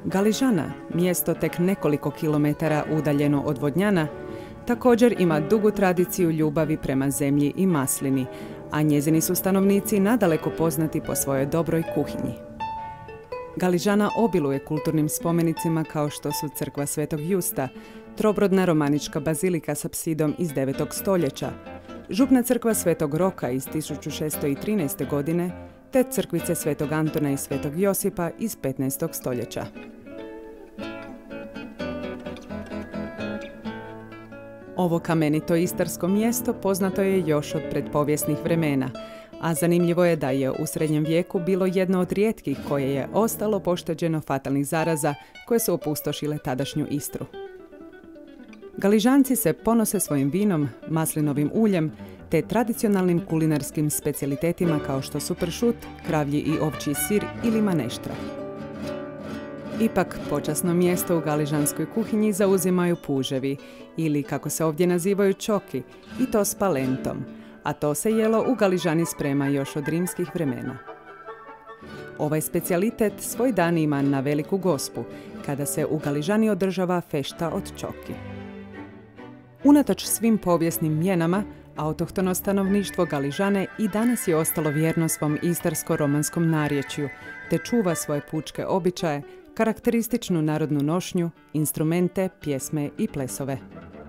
Galižana, mjesto tek nekoliko kilometara udaljeno od Vodnjana, također ima dugu tradiciju ljubavi prema zemlji i maslini, a njezini su stanovnici nadaleko poznati po svojoj dobroj kuhinji. Galižana obiluje kulturnim spomenicima kao što su crkva Svetog Justa, trobrodna romanička bazilika s apsidom iz 9. stoljeća, župna crkva Svetog Roka iz 1613. godine, te crkvice Svetog Antona i Svetog Josipa iz 15. stoljeća. Ovo kamenito istarsko mjesto poznato je još od predpovijesnih vremena, a zanimljivo je da je u srednjem vijeku bilo jedno od rijetkih koje je ostalo pošteđeno fatalnih zaraza koje su opustošile tadašnju Istru. Galižanci se ponose svojim vinom, maslinovim uljem, te tradicionalnim kulinarskim specijalitetima kao što su pršut, kravlji i ovčji sir ili maneštra. Ipak, počasno mjesto u galižanskoj kuhinji zauzimaju puževi, ili kako se ovdje nazivaju čoki, i to s palentom, a to se jelo u Galižani sprema još od rimskih vremena. Ovaj specijalitet svoj dan ima na Veliku Gospu, kada se u Galižani održava fešta od čoki. Unatoč svim povijesnim mjenama, autohtono stanovništvo Galižane i danas je ostalo vjerno svom istarsko-romanskom narječju, te čuva svoje pučke običaje, karakterističnu narodnu nošnju, instrumente, pjesme i plesove.